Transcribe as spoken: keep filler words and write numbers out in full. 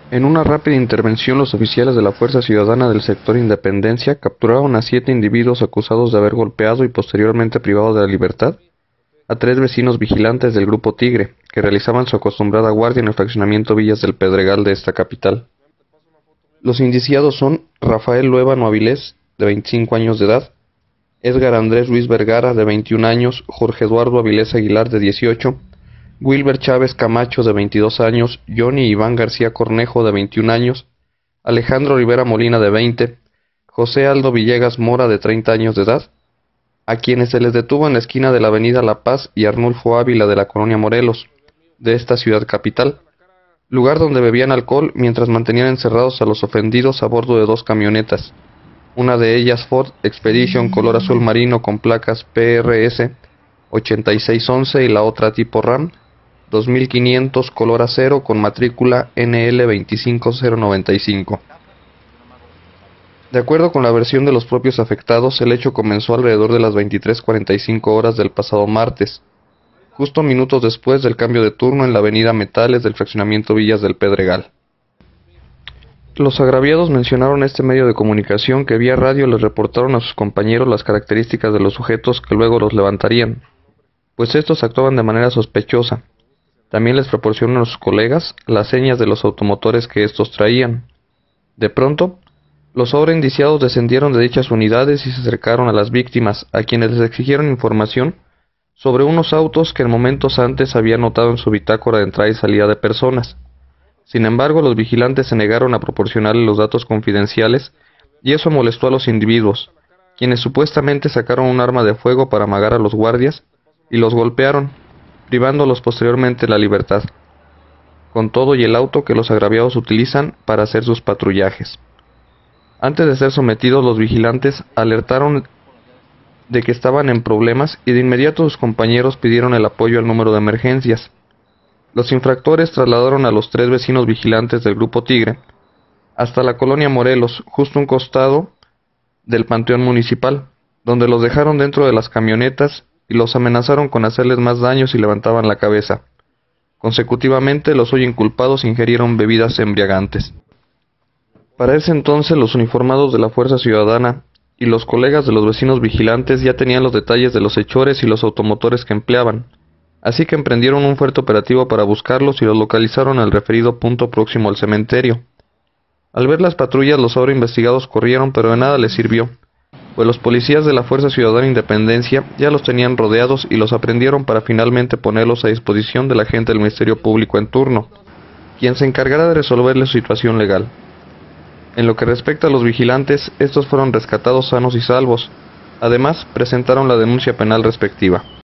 En una rápida intervención, los oficiales de la Fuerza Ciudadana del sector Independencia capturaron a siete individuos acusados de haber golpeado y posteriormente privado de la libertad a tres vecinos vigilantes del Grupo Tigre, que realizaban su acostumbrada guardia en el fraccionamiento Villas del Pedregal de esta capital. Los indiciados son Rafael Luevano Avilés, de veinticinco años de edad, Edgar Andrés Ruiz Vergara, de veintiún años, Jorge Eduardo Avilés Aguilar, de dieciocho, Wilber Chávez Camacho, de veintidós años, Johnny Iván García Cornejo, de veintiún años, Alejandro Rivera Molina, de veinte, José Aldo Villegas Mora, de treinta años de edad, a quienes se les detuvo en la esquina de la avenida La Paz y Arnulfo Ávila de la colonia Morelos, de esta ciudad capital, lugar donde bebían alcohol mientras mantenían encerrados a los ofendidos a bordo de dos camionetas, una de ellas Ford Expedition color azul marino con placas P R S ochenta y seis once y la otra tipo Ram dos mil quinientos color acero con matrícula N L veinticinco cero noventa y cinco. De acuerdo con la versión de los propios afectados, el hecho comenzó alrededor de las veintitrés cuarenta y cinco horas del pasado martes, justo minutos después del cambio de turno en la avenida Metales del fraccionamiento Villas del Pedregal. Los agraviados mencionaron a este medio de comunicación que vía radio les reportaron a sus compañeros las características de los sujetos que luego los levantarían, pues estos actuaban de manera sospechosa. También les proporcionaron a sus colegas las señas de los automotores que estos traían. De pronto, los ahora indiciados descendieron de dichas unidades y se acercaron a las víctimas, a quienes les exigieron información sobre unos autos que en momentos antes habían notado en su bitácora de entrada y salida de personas. Sin embargo, los vigilantes se negaron a proporcionarle los datos confidenciales y eso molestó a los individuos, quienes supuestamente sacaron un arma de fuego para amagar a los guardias y los golpearon, privándolos posteriormente de la libertad, con todo y el auto que los agraviados utilizan para hacer sus patrullajes. Antes de ser sometidos, los vigilantes alertaron de que estaban en problemas y de inmediato sus compañeros pidieron el apoyo al número de emergencias. Los infractores trasladaron a los tres vecinos vigilantes del Grupo Tigre hasta la colonia Morelos, justo a un costado del Panteón Municipal, donde los dejaron dentro de las camionetas y los amenazaron con hacerles más daño si levantaban la cabeza. Consecutivamente, los hoy inculpados ingirieron bebidas embriagantes. Para ese entonces, los uniformados de la Fuerza Ciudadana y los colegas de los vecinos vigilantes ya tenían los detalles de los hechores y los automotores que empleaban, así que emprendieron un fuerte operativo para buscarlos y los localizaron al referido punto próximo al cementerio. Al ver las patrullas, los ahora investigados corrieron, pero de nada les sirvió, pues los policías de la Fuerza Ciudadana Independencia ya los tenían rodeados y los aprendieron para finalmente ponerlos a disposición del agente del Ministerio Público en turno, quien se encargará de resolverle su situación legal. En lo que respecta a los vigilantes, estos fueron rescatados sanos y salvos. Además, presentaron la denuncia penal respectiva.